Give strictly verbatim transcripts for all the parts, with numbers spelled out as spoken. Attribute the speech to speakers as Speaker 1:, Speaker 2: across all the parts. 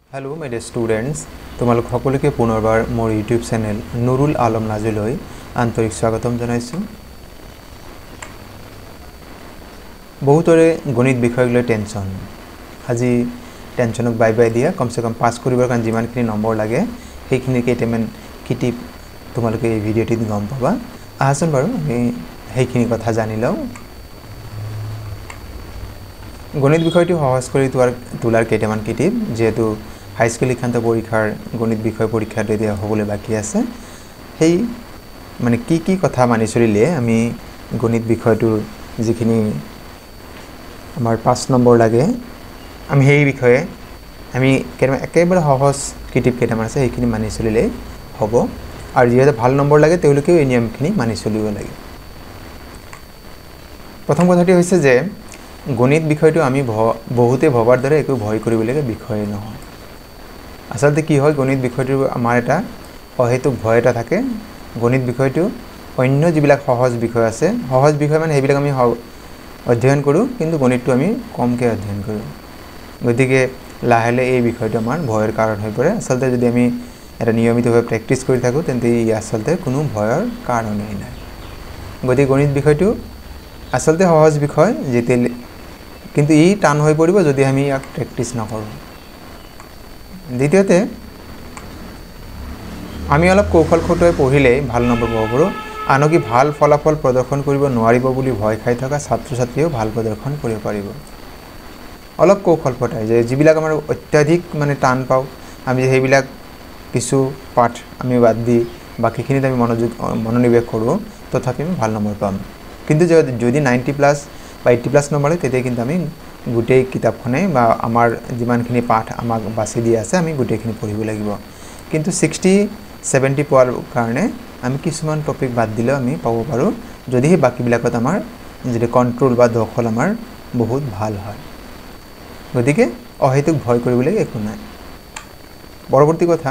Speaker 1: Hello my dear students, তোমালোক সকলোকে পুনৰবাৰ মোৰ ইউটিউব চেনেল নুৰুল আলম নাজলৈ আন্তৰিক স্বাগতম জনাইছো। বহুতৰে গণিত বিষয়ক লৈ টেনচন। আজি টেনচনক বাই বাই দিয়া, কমসে কম পাস কৰিবৰ কাৰণে যিমানখিনি নম্বৰ লাগে সেইখিনি কেইটামান কিটি তোমালোকে এই ভিডিঅ'টিত গম পাবা। আহাচোন বাৰু আমি সেইখিনি কথা জানি লওঁ। গণিত বিষয়টো সহজ কৰি তোলাৰ তোলাৰ কেইটামান কিটি যেহেতু হাই স্কুল শিক্ষান্ত পৰীক্ষাৰ গণিত বিষয় পৰীক্ষা দিয়া হ'বলৈ বাকি আছে, সেই মানে কি কি কথা মানি চলিলে আমি গণিত বিষয়টোৰ যিখিনি আমাৰ পাঁচ নম্বৰ লাগে আমি সেই বিষয়ে আমি কেনেকৈ একেবাৰে সহজ কিটিপ কেইটামান আছে সেইখিনি মানি চলিলে হ'ব। আৰু যিহেতু ভাল নম্বৰ লাগে তেওঁলোকেও এই নিয়মখিনি মানি চলিব লাগে। প্ৰথম কথাটি হৈছে যে গণিত বিষয়টো আমি বহুতে ভবাৰ দৰে একো ভয় কৰিবলগীয়া বিষয় নহয়। আচলতে কি হয়, গণিত বিষয়টো আমাৰ এটা অহেতুক ভয় এটা থাকে। গণিত বিষয়টো অন্য যিবিলাক সহজ বিষয় আছে, সহজ বিষয় মানে সেইবিলাক আমি অধ্যয়ন কৰোঁ, কিন্তু গণিতটো আমি কমকৈ অধ্যয়ন কৰোঁ। গতিকে লাহে লাহে এই বিষয়টো আমাৰ ভয়ৰ কাৰণ হৈ পৰে। আচলতে যদি আমি এটা নিয়মিতভাৱে প্ৰেক্টিছ কৰি থাকোঁ তেন্তে ই আচলতে কোনো ভয়ৰ কাৰণেই নাই। গতিকে গণিত বিষয়টো আচলতে সহজ বিষয়, যেতিয়া কিন্তু ই টান হৈ পৰিব যদি আমি ইয়াক প্ৰেক্টিছ নকৰোঁ। দ্বিতীয়তে আমি অলপ কৌশল খটুৱাই পঢ়িলেই ভাল নম্বৰ পাব পাৰোঁ। আনকি ভাল ফলাফল প্ৰদৰ্শন কৰিব নোৱাৰিব বুলি ভয় খাই থকা ছাত্ৰ ছাত্ৰীয়েও ভাল প্ৰদৰ্শন কৰিব পাৰিব। অলপ কৌশল খটাই যে যিবিলাক আমাৰ অত্যাধিক মানে টান পাওঁ আমি সেইবিলাক কিছু পাঠ আমি বাদ দি বাকীখিনিত আমি মনোযোগ মনোনিৱেশ কৰোঁ, তথাপি আমি ভাল নম্বৰ পাম। কিন্তু যদি নাইণ্টি প্লাছ বা এইট্টি প্লাছ নম্বৰ হয় তেতিয়া কিন্তু আমি গোটেই কিতাপখনে বা আমাৰ যিমানখিনি পাঠ আমাক বাছি দিয়া আছে আমি গোটেইখিনি পঢ়িব লাগিব। কিন্তু ছিক্সটি ছেভেণ্টি পোৱাৰ কাৰণে আমি কিছুমান টপিক বাদ দিলেও আমি পাব পাৰোঁ, যদি সেই বাকীবিলাকত আমাৰ যদি কণ্ট্ৰল বা দখল আমাৰ বহুত ভাল হয়। গতিকে অহেতুক ভয় কৰিবলৈ একো নাই। পৰৱৰ্তী কথা,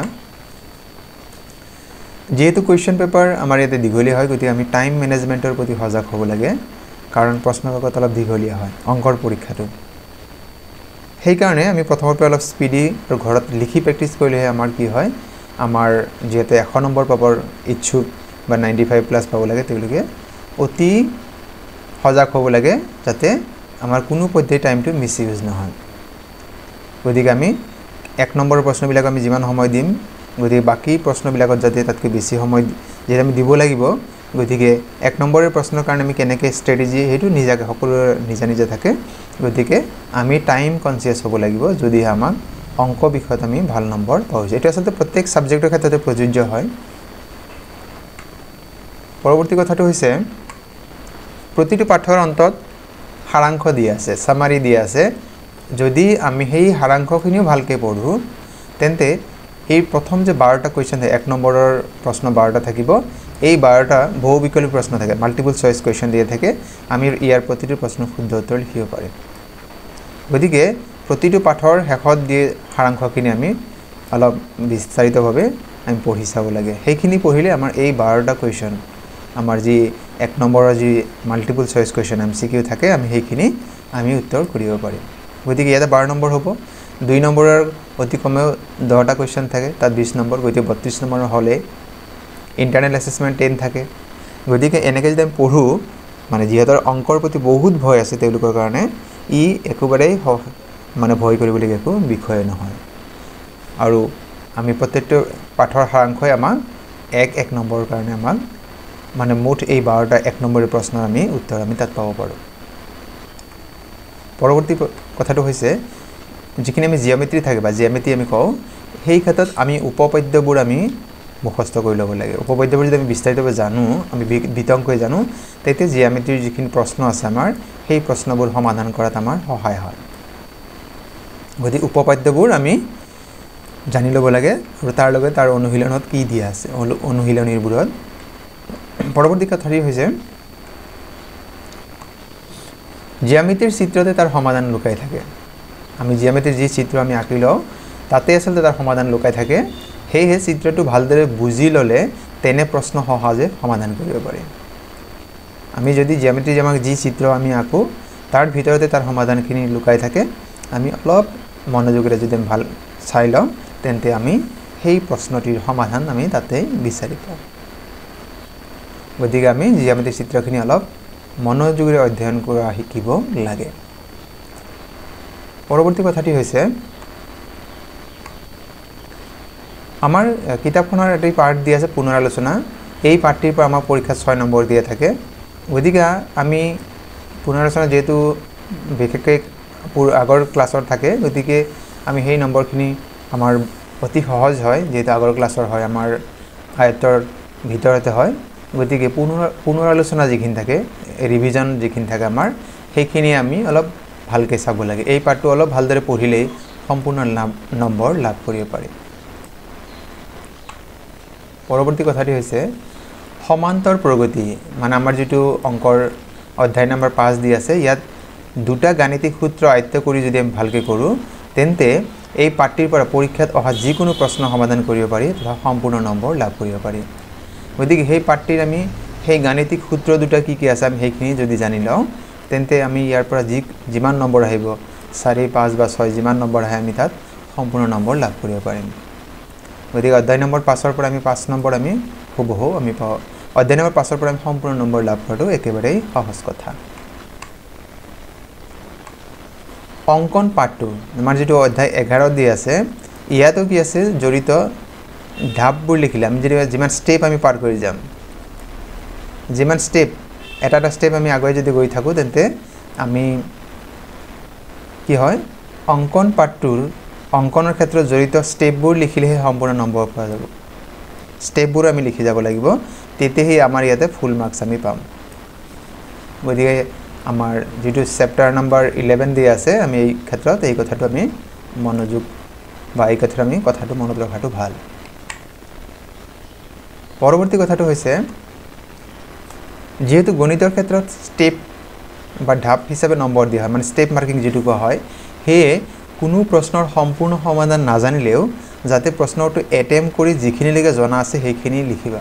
Speaker 1: যিহেতু কুৱেশ্যন পেপাৰ আমাৰ ইয়াতে দীঘলীয়া হয়, গতিকে আমি টাইম মেনেজমেণ্টৰ প্ৰতি সজাগ হ'ব লাগে, কাৰণ প্ৰশ্নকাকত অলপ দীঘলীয়া হয় অংকৰ পৰীক্ষাটো। সেইকাৰণে আমি প্ৰথমৰ পৰা অলপ স্পীডি আৰু ঘৰত লিখি প্ৰেক্টিছ কৰিলেহে আমাৰ কি হয়, আমাৰ যিহেতু এশ নম্বৰ পাবৰ ইচ্ছুক বা নাইণ্টি ফাইভ প্লাছ পাব লাগে তেওঁলোকে অতি সজাগ হ'ব লাগে যাতে আমাৰ কোনো পধ্যেই টাইমটো মিছ ইউজ নহয়। গতিকে আমি এক নম্বৰৰ প্ৰশ্নবিলাক আমি যিমান সময় দিম, গতিকে বাকী প্ৰশ্নবিলাকত যাতে তাতকৈ বেছি সময় যিহেতু আমি দিব লাগিব, গতিকে এক নম্বৰৰ প্ৰশ্নৰ কাৰণে আমি কেনেকৈ ষ্ট্ৰেটেজি সেইটো নিজাকৈ সকলোৰে নিজা নিজা থাকে। গতিকে আমি টাইম কনচিয়াছ হ'ব লাগিব যদিহে আমাক অংক বিষয়ত আমি ভাল নম্বৰ পাওঁ। এইটো আচলতে প্ৰত্যেক ছাবজেক্টৰ ক্ষেত্ৰতে প্ৰযোজ্য হয়। পৰৱৰ্তী কথাটো হৈছে প্ৰতিটো পাঠৰ অন্তত সাৰাংশ দিয়া আছে, চামাৰি দিয়া আছে। যদি আমি সেই সাৰাংশখিনিও ভালকৈ পঢ়োঁ তেন্তে এই প্ৰথম যে বাৰটা কুৱেশ্যন থাকে, এক নম্বৰৰ প্ৰশ্ন বাৰটা থাকিব, এই বাৰটা বহু বিকল্পী প্ৰশ্ন থাকে, মাল্টিপল চইচ কুৱেশ্যন দিয়া থাকে। আমি ইয়াৰ প্ৰতিটো প্ৰশ্ন শুদ্ধ উত্তৰ লিখিব পাৰিম। গতিকে প্ৰতিটো পাঠৰ শেষত দিয়ে সাৰাংশখিনি আমি অলপ বিস্তাৰিতভাৱে আমি পঢ়ি চাব লাগে। সেইখিনি পঢ়িলে আমাৰ এই বাৰটা কুৱেশ্যন আমাৰ যি এক নম্বৰৰ যি multiple choice question M C Q থাকে আমি সেইখিনি আমি উত্তৰ কৰিব পাৰিম। গতিকে ইয়াতে বাৰ নম্বৰ হ'ব। দুই নম্বৰৰ অতি কমেও দহটা কুৱেশ্যন থাকে, তাত বিছ নম্বৰ, গতিকে বত্ৰিছ নম্বৰ হ'লে ইণ্টাৰনেল এছেছমেণ্ট টেন থাকে। গতিকে এনেকৈ যদি আমি পঢ়োঁ, মানে যিহেতু অংকৰ প্ৰতি বহুত ভয় আছে তেওঁলোকৰ কাৰণে ই একেবাৰেই মানে ভয় কৰিবলগীয়া একো বিষয়ে নহয়। আৰু আমি প্ৰত্যেকটো পাঠৰ সাৰাংশই আমাক এক এক নম্বৰৰ কাৰণে আমাক মানে মুঠ এই বাৰটা এক নম্বৰৰ প্ৰশ্নৰ আমি উত্তৰ আমি তাত পাব পাৰোঁ। পৰৱৰ্তী কথাটো হৈছে যিখিনি আমি জিঅ'মেট্ৰি থাকে বা জিঅ'মেট্ৰি আমি কওঁ, সেই ক্ষেত্ৰত আমি উপপাদ্যবোৰ আমি মুখস্থ কৰি ল'ব লাগে। উপপাদ্যবোৰ যদি আমি বিস্তাৰিতভাৱে জানো, আমি বিতংকৈ জানো, তেতিয়া জিঅ'মেট্ৰিৰ যিখিনি প্ৰশ্ন আছে আমাৰ সেই প্ৰশ্নবোৰ সমাধান কৰাত আমাৰ সহায় হয়। গতিকে উপপাদ্যবোৰ আমি জানি ল'ব লাগে আৰু তাৰ লগত তাৰ অনুশীলনত কি দিয়া আছে অনুশীলনীবোৰত। পৰৱৰ্তী কথাটি হৈছে জিঅ'মেট্ৰিৰ চিত্ৰতে তাৰ সমাধান লুকাই থাকে। আমি জিঅ'মেট্ৰিৰ যি চিত্ৰ আমি আঁকি লওঁ তাতে আচলতে তাৰ সমাধান লুকাই থাকে। সেয়েহে চিত্ৰটো ভালদৰে বুজি ল'লে তেনে প্ৰশ্ন সহজে সমাধান কৰিব পাৰি। আমি যদি জিঅ'মেট্ৰিৰ আমাক যি চিত্ৰ আমি আঁকো তাৰ ভিতৰতে তাৰ সমাধানখিনি লুকাই থাকে, আমি অলপ মনোযোগেৰে যদি ভাল চাই লওঁ তেন্তে আমি সেই প্ৰশ্নটিৰ সমাধান আমি তাতে বিচাৰি পাওঁ গতিকে আমি জ্যামিতিক চিত্ৰখিনি অলপ মনোযোগেৰে অধ্যয়ন কৰা শিকিব লাগে পৰৱৰ্তী কথাটি হৈছে আমাৰ কিতাপখনৰ এটা পাৰ্ট দিয়া আছে পুনৰালোচনা এই পাৰ্টটিৰ পৰা আমাৰ পৰীক্ষা ছয় নম্বৰ দিয়া থাকে গতিকে আমি পুনৰালোচনা যেহেতু বিশেষকৈ আগৰ ক্লাছৰ থাকে গতিকে আমি সেই নম্বৰখিনি আমাৰ অতি সহজ হয় যেহেতু আগৰ ক্লাছৰ হয় আমাৰ আয়ত্তৰ ভিতৰতে হয় গতিকে পুনৰ পুনৰালোচনা যিখিনি থাকে ৰিভিজন যিখিনি থাকে আমাৰ সেইখিনি আমি অলপ ভালকৈ চাব লাগে এই পাৰ্টটো অলপ ভালদৰে পঢ়িলেই সম্পূৰ্ণ নম্বৰ লাভ কৰিব পাৰি পৰৱৰ্তী কথাটি হৈছে সমান্তৰ প্ৰগতি মানে আমাৰ যেটো অংকৰ অধ্যায় নম্বৰ পাঁচ দি আছে ইয়াত দুটা গাণিতিক সূত্ৰ আয়ত্ত কৰি যদি আমি ভালকৈ কৰোঁ তেন্তে এই পাঠটিৰ পৰা পৰীক্ষাত অহা যিকোনো প্ৰশ্ন সমাধান কৰিব পাৰি তথা সম্পূৰ্ণ নম্বৰ লাভ কৰিব পাৰি গতিকে সেই পাঠটিৰ আমি সেই গাণিতিক সূত্ৰ দুটা কি কি আছে আমি সেইখিনি যদি জানি লওঁ তেন্তে আমি ইয়াৰ পৰা যি যিমান নম্বৰ আহিব চাৰি পাঁচ বা ছয় যিমান নম্বৰ আহে আমি তাত সম্পূৰ্ণ নম্বৰ লাভ কৰিব পাৰিম গতিকে অধ্যায় নম্বৰ পাঁচৰ পৰা আমি পাঁচ নম্বৰ আমি হুবহু আমি পাওঁ অধ্যায় নম্বৰ পাঁচৰ পৰা আমি সম্পূৰ্ণ নম্বৰ লাভ কৰাটো একেবাৰেই সহজ কথা অংকন পাঠটো আমাৰ যেটো অধ্যায় এঘাৰ দি আছে ইয়াতো কি আছে জড়িত ধাপবোৰ লিখিলে আমি যদি যিমান ষ্টেপ আমি পাৰ কৰি যাম যিমান ষ্টেপ এটা এটা ষ্টেপ আমি আগুৱাই যদি গৈ থাকোঁ তেন্তে আমি কি হয় অংকন পাঠটোৰ অংকনৰ ক্ষেত্ৰত জড়িত ষ্টেপবোৰ লিখিলেহে সম্পূৰ্ণ নম্বৰ পোৱা যাব ষ্টেপবোৰ আমি লিখি যাব লাগিব তেতিয়াহে আমাৰ ইয়াতে ফুল মাৰ্কছ আমি পাম গতিকে আমাৰ যেটো চেপ্টাৰ নম্বৰ ইলেভেন দি আছে আমি এই ক্ষেত্ৰত এই কথাটো আমি মনোযোগ বা এই কথাটো আমি কথাটো মনত ৰখাটো ভাল পৰৱৰ্তী কথাটো হৈছে যেহেতু গণিতৰ ক্ষেত্ৰত ষ্টেপ বা ধাপ হিচাপে নম্বৰ দিয়া হয় মানে ষ্টেপ মাৰ্কিং যেটো কোৱা হয় হেয়ে কোনো প্ৰশ্নৰ সম্পূৰ্ণ সমাধান নাজানিলেও যাতে প্ৰশ্নটো এটেম্প কৰি যিখিনিলৈকে জনা আছে সেইখিনি লিখিবা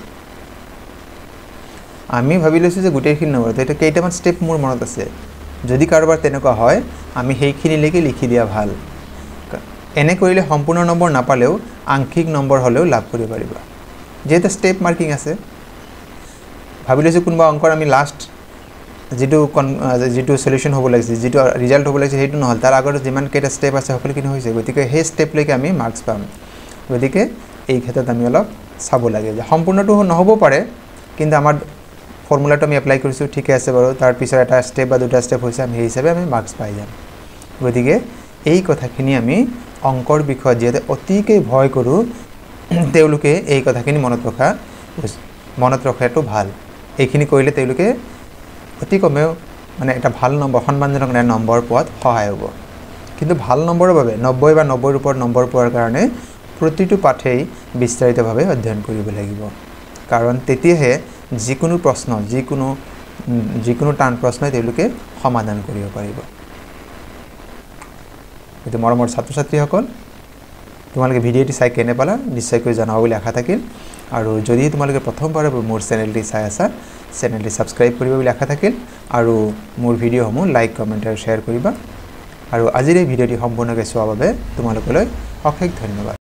Speaker 1: আমি ভাবি লৈছো যে গোটেইখিনি নম্বৰ এটা কেইটামান ষ্টেপ মোৰ মনত আছে যদি কাৰোবাৰ তেনেকুৱা হয় আমি সেইখিনিলৈকে লিখি দিয়া ভাল এনে কৰিলে সম্পূৰ্ণ নম্বৰ নাপালেও আংশিক নম্বৰ হলেও লাভ কৰিব পাৰিবা যেটা ষ্টেপ মাৰ্কিং আছে ভাবি লৈছো কোনবা অংকৰ আমি লাষ্ট যেটো যেটো সলিউশন হ'ব লাগিছে যেটো ৰিজাল্ট হ'ব লাগিছে হেতু নহল তাৰ আগৰ যিমান কেটা ষ্টেপ আছে সকলোখিনি হৈছে গতিকে সেই ষ্টেপ লৈকে আমি মাৰ্কস পাম গতিকে এই ক্ষেত্ৰত আমি অলপ চাব লাগে যে সম্পূৰ্ণটো নহব পাৰে কিন্তু আমাৰ ফৰ্মুলাটো আমি এপ্লাই কৰিছো ঠিক আছে বাৰু তাৰ পিছত এটা ষ্টেপ বা দুটা ষ্টেপ হৈছে আমি এই হিচাপে আমি মাৰ্কস পাই যাম গতিকে এই কথাখিনি আমি অংকৰ বিষয় যেতে অতিকৈ ভয় কৰো তেওঁলোকে এই কথাখিনি মনত ৰখা মনত ৰখাটো ভাল এইখিনি কৰিলে তেওঁলোকে অতি কমেও মানে এটা ভাল নম্বৰ সন্মানজনক নম্বৰ পোৱাত সহায় হ'ব কিন্তু ভাল নম্বৰৰ বাবে নব্বৈ বা নব্বৈৰ ওপৰত নম্বৰ পোৱাৰ কাৰণে প্ৰতিটো পাঠেই বিস্তাৰিতভাৱে অধ্যয়ন কৰিব লাগিব কাৰণ তেতিয়াহে যিকোনো প্ৰশ্ন যিকোনো যিকোনো টান প্ৰশ্নই তেওঁলোকে সমাধান কৰিব পাৰিব এতে মৰমৰ ছাত্ৰ ছাত্ৰীসকল তোমালোকে ভিডিঅ'টি চাই কেনে পালা নিশ্চয়কৈ জনাব বুলি আশা থাকিল আৰু যদি তোমালোকে প্ৰথমবাৰ মোৰ চেনেলটি চাই আছা চেনেলটি সাবস্ক্ৰাইব কৰিব বুলি আশা থাকিল আৰু মোৰ ভিডিঅ'সমূহ লাইক কমেন্ট আৰু শেয়াৰ কৰিবা আৰু আজিৰ এই ভিডিঅ'টি সম্পূৰ্ণকৈ চোৱাৰ বাবে তোমালোকলৈ অশেষ ধন্যবাদ